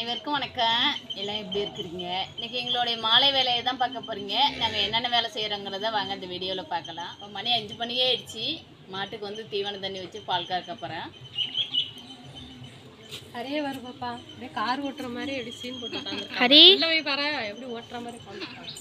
அனைவருக்கும் வணக்கம். எல்லாம் எப்படி இருக்கிறீங்க? இன்றைக்கி எங்களுடைய மாலை வேலையை தான் பார்க்க போகிறீங்க. நாங்கள் என்னென்ன வேலை செய்கிறோங்கிறத வாங்க இந்த வீடியோவில் பார்க்கலாம். இப்போ மணி 5 மணியே ஆயிடுச்சு. மாட்டுக்கு வந்து தீவன தண்ணி வச்சு பால் கறக்க போகிறேன். ஹரியே வரும் பாப்பா, அப்படியே கார் ஓட்டுற மாதிரி எப்படி சீன் போட்டுருக்காங்க. ஹரி போய் பாரு எப்படி ஓட்டுற மாதிரி காமிச்சிருக்காங்க.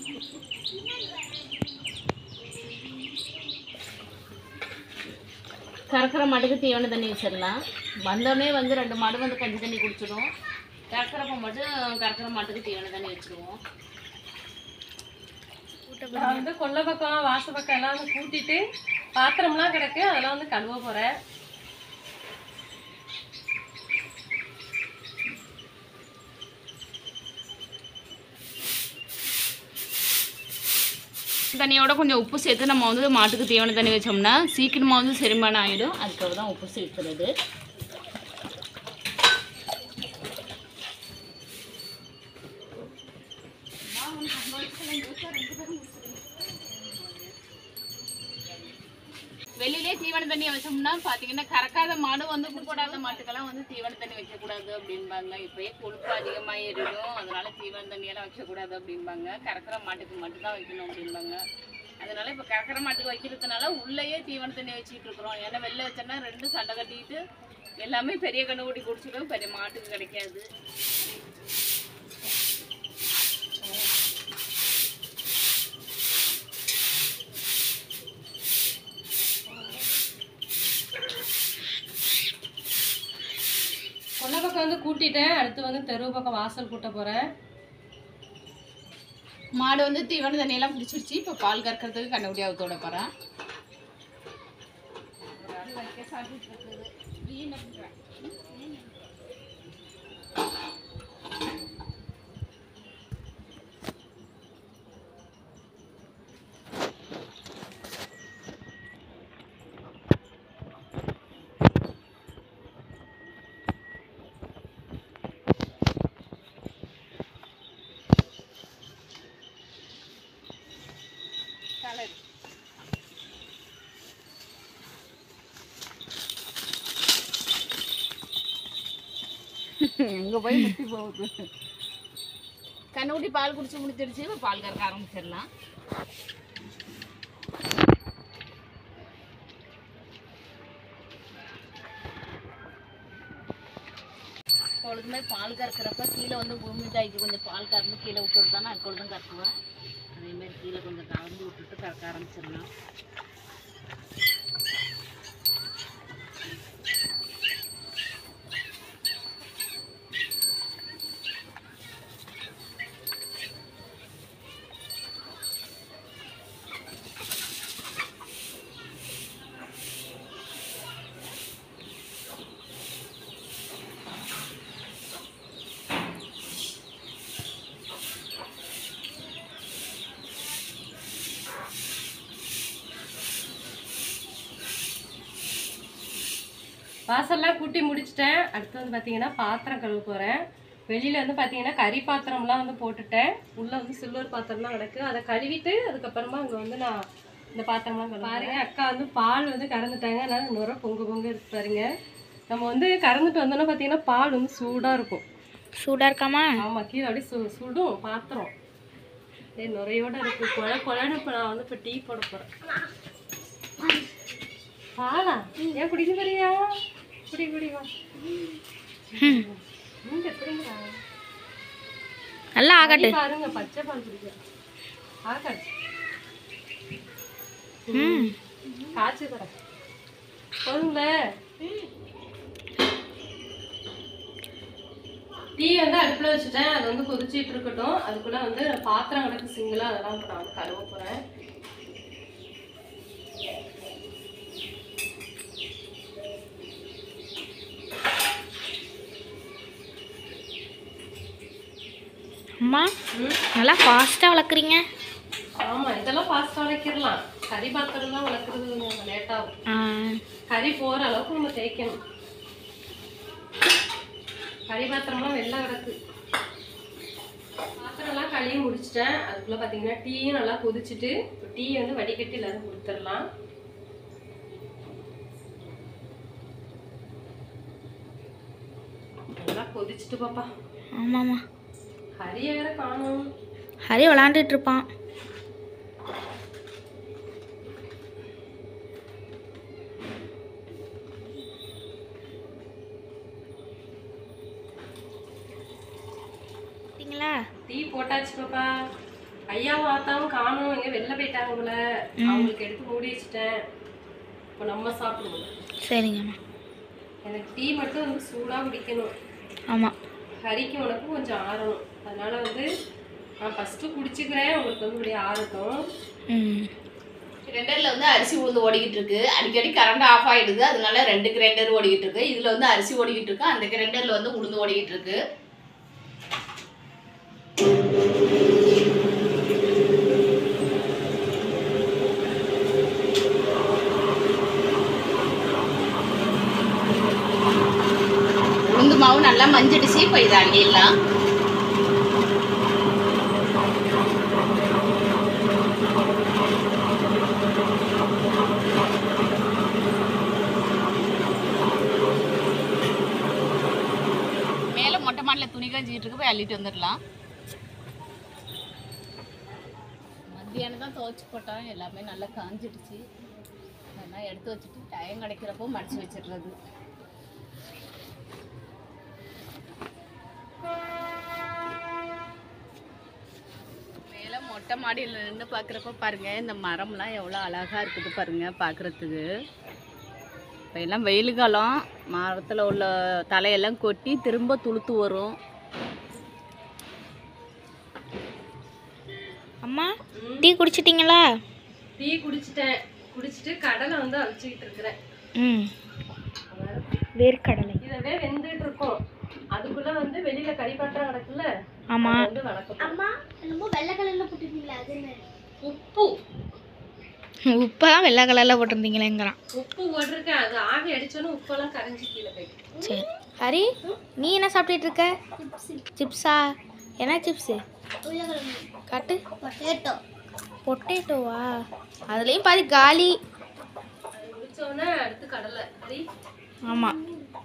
கறக்கிற மாட்டுக்கு தீவன தண்ணி வச்சிடலாம். வந்தோடனே வந்து 2 மாடு வந்து கஞ்சி தண்ணி குடிச்சிடும். கறக்கிறப்ப மட்டும் கறக்கிற மாட்டுக்கு தீவன தண்ணி வச்சுருவோம். நான் வந்து கொல்லை பக்கம் வாச பக்கம் எல்லாம் வந்து கூட்டிட்டு பாத்திரம்லாம் கிடக்கு, அதெல்லாம் வந்து கழுவ போறேன். தண்ணியோட கொஞ்சம் உப்பு சேர்த்து நம்ம வந்து மாட்டுக்கு தீவன தண்ணி வச்சோம்னா சீக்கிரமாக வந்து செரிமானம் ஆகிடும். அதுக்காக தான் உப்பு சேர்த்துறது. வெளியிலே தீவன தண்ணியை வச்சோம்னா பார்த்தீங்கன்னா கறக்காத மாடு வந்து போடாத மாட்டுக்கெல்லாம் வந்து தீவன தண்ணி வைக்கக்கூடாது அப்படின்பாங்க. இப்போயே கொழுப்பு அதிகமாக ஏறிடும், அதனால தீவன தண்ணியெல்லாம் வைக்கக்கூடாது அப்படின்பாங்க. கறக்கிற மாட்டுக்கு மட்டும்தான் வைக்கணும் அப்படின்பாங்க. அதனால இப்போ கறக்கிற மாட்டுக்கு வைக்கிறதுனால உள்ளேயே தீவன தண்ணி வச்சுக்கிட்டு இருக்கிறோம். ஏன்னா வெளில வச்சோன்னா 2 சண்டை கட்டிக்கிட்டு எல்லாமே பெரிய கண்ணுக்குட்டி குடிச்சிடும், பெரிய மாட்டுக்கு கிடைக்காது. கொல்லை பக்கம் வந்து கூட்டிட்டேன், அடுத்து வந்து தெரு பக்கம் வாசல் கூட்ட போறேன். மாடு வந்து தீவன தண்ணியெல்லாம் குடிச்சிருச்சு. இப்போ பால் கறக்கிறதுக்கு கண்ணுக்குட்டி அவுத்தோட போகிறேன். எங்கே போய் முட்டி போகுது. கண்ணுக்குட்டி பால் குடிச்சு முடிச்சிருச்சு. இப்போ பால் கறக்க ஆரம்பிச்சிடலாம். எப்பொழுதுமே பால் கறக்கிறப்ப கீழே வந்து பூமி தாய்க்கு கொஞ்சம் பால் கறந்து கீழே விட்டுட்டு தானே எப்பொழுதும் கறக்குவேன். அதேமாதிரி கீழே கொஞ்சம் கறந்து விட்டுட்டு கறக்க ஆரம்பிச்சிடலாம். வாசல்லாம் கூட்டி முடிச்சிட்டேன். அடுத்து வந்து பார்த்தீங்கன்னா பாத்திரம் கழுவ போகிறேன். வெளியில் வந்து பார்த்தீங்கன்னா கறி பாத்திரம்லாம் வந்து போட்டுட்டேன். உள்ளே வந்து சில்வர் பாத்திரம்லாம் கிடக்கு, அதை கழுவிட்டு அதுக்கப்புறமா அங்கே வந்து நான் இந்த பாத்திரம்லாம் கழுவ பாருங்க. அக்கா வந்து பால் வந்து கறந்துட்டாங்க, அதனால நுர பொங்கு இருக்கு பாருங்க. நம்ம வந்து கறந்துட்டு வந்தோன்னா பார்த்தீங்கன்னா பால் வந்து சூடாக இருக்கும். சூடாக இருக்காமா? ஆமாம், கீழே அப்படியே சுடும் பாத்திரம். நுரையோட இருக்கு. கொழன்னு இப்போ நான் வந்து இப்போ டீ போட போகிறேன். பாலா ஏன் குடிக்க போறியா? குடி வா. நல்லா ஆகட்டு பாருங்க, பச்சை பால் குடிக்கிறேன். ஆகட்டு காய்ச்சி தரேன் போதுங்கள. டீ வந்து அடுப்பில் வச்சுட்டேன், அது வந்து கொதிச்சிட்டு இருக்கட்டும். அதுக்குள்ள வந்து பாத்திரம் கிடக்கு சிங்கிளாக, அதெல்லாம் இப்போ நான் வந்து கழுவ போகிறேன். அம்மா நல்லா ஃபாஸ்ட்டாக வளர்க்குறீங்க. ஆமாம், இதெல்லாம் ஃபாஸ்ட்டாக வளர்க்கிடலாம். கறி பாத்திரம் தான் வளர்க்குறது கொஞ்சம் லேட்டாகும். கறி போகிற அளவுக்கு நம்ம தேய்க்கணும். கறி பாத்திரம்லாம் வெளில கிடக்கு. பாத்திரம்லாம் கழுவி முடிச்சிட்டேன். அதுக்குள்ளே பார்த்தீங்கன்னா டீயும் நல்லா கொதிச்சுட்டு டீ வந்து வடிகட்டி எல்லாரும் கொடுத்துடலாம். நல்லா கொதிச்சுட்டு பாப்பா. ஆமாம்மா. ஹரி வேற காணும். ஹரி விளாண்டுட்டு இருப்பான். டீ போட்டாச்சு பாப்பா. ஐயாவும் ஆத்தாவும் காணும், எங்க வெளில போயிட்டாங்க போல. அவங்களுக்கு எடுத்து மூடி வச்சுட்டேன். இப்போ நம்ம சாப்பிடுவோம். சரிங்கம்மா. எனக்கு டீ மட்டும் வந்து சூடாக குடிக்கணும். ஆமாம். ஹரிக்கு உனக்கும் கொஞ்சம் ஆறணும். அதனால வந்து நான் ஃபஸ்ட்டு குடிச்சுக்கிறேன், உங்களுக்கு வந்து இப்படி ஆறட்டும். கிரைண்டரில் வந்து அரிசி உளுந்து ஓடிக்கிட்டு இருக்கு. அடிக்கடி கரண்ட் ஆஃப் ஆகிடுது, அதனால 2 கிரைண்டர் ஓடிக்கிட்டு இருக்கு. இதில் வந்து அரிசி ஓடிக்கிட்டு இருக்கு, அந்த கிரைண்டரில் வந்து உளுந்து ஓடிக்கிட்டு இருக்கு. உளுந்து மாவு நல்லா மஞ்சிடுச்சு. இப்போ இதை அள்ளிடலாம். மேலே மொட்டை மாடியில் துணி காஞ்சிக்கிட்டு இருக்கு, போய் அள்ளிட்டு வந்துடலாம். மத்தியானம் தான் துவைச்சி போட்டோம், எல்லாமே நல்லா காஞ்சிடுச்சு. அதெல்லாம் எடுத்து வச்சுட்டு டைம் கிடைக்கிறப்போ மடிச்சு வச்சிடுறது. மேலே மொட்டை மாடியில் நின்று பார்க்குறப்ப பாருங்க, இந்த மரம்லாம் எவ்வளோ அழகாக இருக்குது பாருங்க பார்க்குறதுக்கு. இப்போ எல்லாம் வெயில் காலம், மரத்தில் உள்ள தலையெல்லாம் கொட்டி திரும்ப துளுத்து வரும். அம்மா டீ குடிச்சிட்டிங்களா? டீ குடிச்சிட்டேன். குடிச்சிட்டு கடலை வந்து அவிச்சிக்கிட்டு இருக்கிறேன். வேர்க்கடலை இதவே வெந்துட்டு இருக்கும். அதுக்குள்ள வந்து வெளியில கறிப்பாத்திரம் கிடக்குல்ல. ஆமா. வந்து வளர்க்கணும். அம்மா என்னமோ வெள்ளை கலர்ல போட்டுருக்கீங்களா? அது என்ன? உப்பு. உப்பெல்லாம் வெள்ளை கலரில் போட்டிருந்தீங்களேங்கிறான். உப்பு போட்டிருக்கேன். அது ஆவி அடிச்சோன்னு உப்பெல்லாம் கரைஞ்சி கீழே போயிட்டு. சரி. ஹரி நீ என்ன சாப்பிட்டுட்டு இருக்க? சிப்ஸா? என்ன சிப்ஸு? காட்டு. பொட்டேட்டோ. பொட்டேட்டோவா? அதுலேயும் பாதி காலி. முடிச்சோடனே அடுத்து கடலை. சரி. ஆமாம்.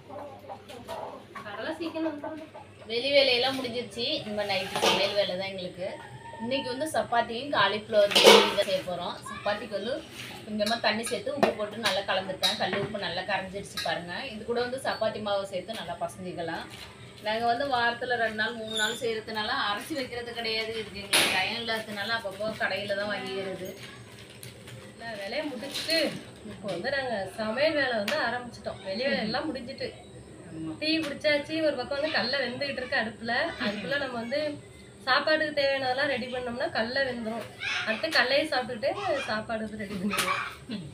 கடலை சீக்கிரம் வந்துடும். வெளி வேலையெல்லாம் முடிஞ்சிருச்சு. நம்ம நைட்டு சமையல் வேலை தான் எங்களுக்கு. இன்றைக்கி வந்து சப்பாத்தியும் காலிஃப்ளவர் தான் செய்ய போகிறோம். சப்பாத்திக்கு வந்து கொஞ்சமாக தண்ணி சேர்த்து உப்பு போட்டு நல்லா கலந்துட்டேன். கல் உப்பு நல்லா கரைஞ்சிருச்சு பாருங்கள். இது கூட வந்து சப்பாத்தி மாவு சேர்த்து நல்லா பசஞ்சிக்கலாம். நாங்கள் வந்து வாரத்தில் 2 நாள் 3 நாள் செய்கிறதுனால அரைச்சி வைக்கிறது கிடையாது. இதுக்கு எங்களுக்கு டைம் இல்லாததுனால அப்பப்போ கடையில் தான் வாங்கிக்கிறது. எல்லா வேலையை முடிச்சுட்டு இப்போ வந்து நாங்கள் சமையல் வேலை வந்து ஆரம்பிச்சிட்டோம். வெளி வேலை எல்லாம் முடிஞ்சிட்டு டீ குடிச்சாச்சு. ஒரு பக்கம் வந்து கடலை வெந்துகிட்டு இருக்கு அடுப்பில். அதுக்குள்ளே நம்ம வந்து சாப்பாடுக்கு தேவையானதெல்லாம் ரெடி பண்ணோம்னா கடலை வெந்துடும். அடுத்து கடலையை சாப்பிட்டுக்கிட்டு சாப்பாடுக்கு ரெடி பண்ணிடுவோம்.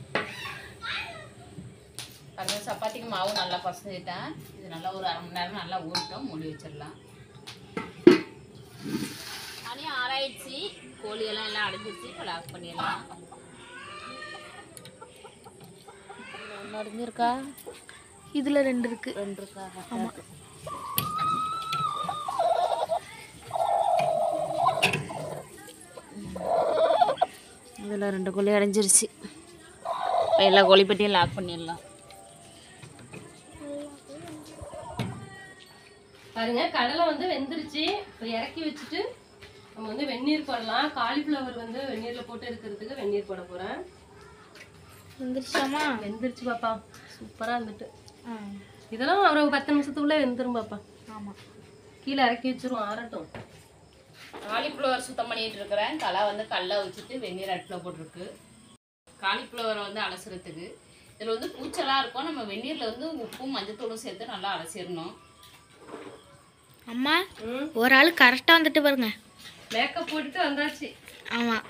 அது சப்பாத்திக்கு மாவு நல்லா பசஞ்சிட்டேன். இது நல்லா ஒரு 1/2 மணி நேரம் நல்லா ஊறட்டும், மூடி வச்சிடலாம். மணி 6 ஆயிடுச்சு. கோழியெல்லாம் எல்லாம் அடைஞ்சிருச்சு. இப்போ லாக் பண்ணிடலாம். ஒன்று அடைஞ்சிருக்கா? இதில் 2 இருக்கு. 2 இருக்கா? ஆமாம். இதில் 2 கோழி அடைஞ்சிருச்சு. இப்போ எல்லா கோழிப்பட்டியும் லாக் பண்ணிடலாம். பாருங்க கடலை வந்து வெந்துருச்சு. இப்போ இறக்கி வச்சுட்டு நம்ம வந்து வெந்நீர் போடலாம். காலிஃப்ளவர் வந்து வெந்நீரில் போட்டு இருக்கிறதுக்கு வெந்நீர் போட போகிறேன். வெந்துருச்சாமா? வெந்துருச்சு பாப்பா. சூப்பராக இருந்துட்டு. இதெல்லாம் ஒரு 10 நிமிஷத்துக்குள்ளே வெந்துடும் பாப்பா. ஆமாம். கீழே இறக்கி வச்சிரும், ஆறட்டும். காலிஃப்ளவர் சுத்தம் பண்ணிட்டு இருக்கிறேன். தலை வந்து கல்லை வச்சுட்டு வெந்நீர் அடுப்பில் போட்டிருக்கு. காலிஃப்ளவரை வந்து அலசுறதுக்கு இதில் வந்து பூச்செல்லாம் இருக்கும். நம்ம வெந்நீரில் வந்து உப்பும் மஞ்சத்தூளும் சேர்த்து நல்லா அலசிடணும். அம்மா ஒரு ஆள் கரெக்டாக வந்துட்டு பாருங்க. மேக்கப் போட்டுட்டு வந்தாச்சு. ஆமாம்.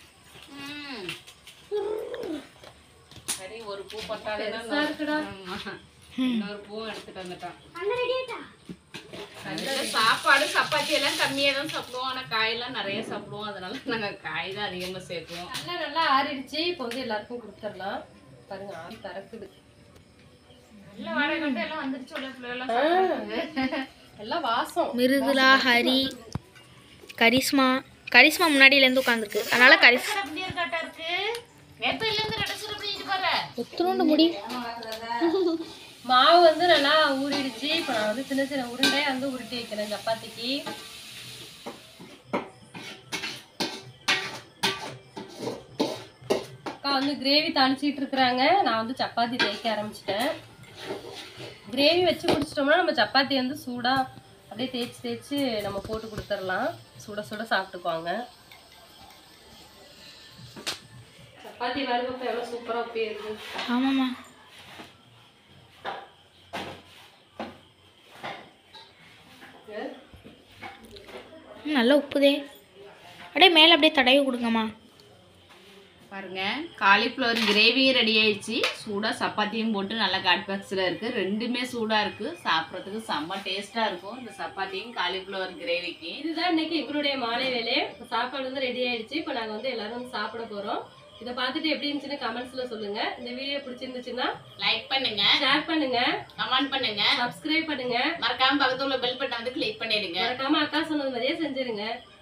சரி, ஒரு பூ பட்டாலே இருக்குடா. இன்னொரு பூவும் எடுத்துட்டு வந்துட்டான். அண்ணா ரெடி ஆயிட்டா? சாப்பாடு சப்பாத்தி எல்லாம் கம்மியாக தான் சாப்பிடுவோம். ஆனால் காயெல்லாம் நிறைய சாப்பிடுவோம். அதனால நாங்கள் காய் தான் அதிகமாக சேர்க்குவோம். நல்லா ஆறிடுச்சு. இப்போ வந்து எல்லாருக்கும் கொடுத்துடலாம். பாருங்க ஆறி பறக்குது. நல்ல வாடகை கட்டு எல்லாம் வந்துருச்சு. உள்ள பிள்ளைலாம் எல்லாம் வாசம். மிருதுலா, ஹரி, கரிஷ்மா. கரிஷ்மா முன்னாடியிலேருந்து உட்காந்துருக்கு. அதனால கட்டா இருக்கு. எப்ப இருந்து ரெட்டை சுரப்பி பாரு. எத்தனோண்டு முடி. மாவு வந்து நல்லா ஊறிடுச்சு. இப்போ நான் வந்து சின்ன சின்ன உருண்டையை வந்து உருட்டி வைக்கிறேன் சப்பாத்திக்கு. அக்கா வந்து கிரேவி தாளிச்சிட்டு இருக்கிறாங்க. நான் வந்து சப்பாத்தி தேய்க்க ஆரம்பிச்சிட்டேன். கிரேவி வச்சு முடிச்சிட்டோம்னா நம்ம சப்பாத்தி வந்து சூடாக அப்படியே தேய்ச்சி தேய்ச்சி நம்ம போட்டு கொடுத்துடலாம். சுட சுட சாப்பிட்டுக்குவாங்க. சப்பாத்தி வறுவப்போ எவ்வளோ சூப்பராக உப்பே இருக்குது. ஆமாம்மா. நல்லா உப்புதே. அப்படியே மேலே அப்படியே தடவி கொடுங்கம்மா. பாருங்க காலிஃப்ளவர் கிரேவியும் ரெடி ஆயிடுச்சு. சூடாக சப்பாத்தியும் போட்டு நல்லா காட் பாக்ஸில் இருக்குது. ரெண்டுமே சூடாக இருக்குது. சாப்பிட்றதுக்கு செம்ம டேஸ்ட்டாக இருக்கும் இந்த சப்பாத்தியும் காலிஃப்ளவர் கிரேவிக்கு. இதுதான் இன்னைக்கு எங்களுடைய மாலை வேலை. இப்போ சாப்பாடு வந்து ரெடி ஆயிடுச்சு. இப்போ நாங்கள் வந்து எல்லாரும் வந்து சாப்பிட போகிறோம். இதை பார்த்துட்டு எப்படி இருந்துச்சுன்னு கமெண்ட்ஸில் சொல்லுங்கள். இந்த வீடியோ பிடிச்சிருந்துச்சுன்னா லைக் பண்ணுங்க, ஷேர் பண்ணுங்க, கமெண்ட் பண்ணுங்க, சப்ஸ்கிரைப் பண்ணுங்க, மறக்காம பக்கத்துல உள்ள பெல் பட்டனை வந்து கிளிக் பண்ணிடுங்க. மறக்காம அக்கா சொன்னது மாதிரியே செஞ்சிருங்க.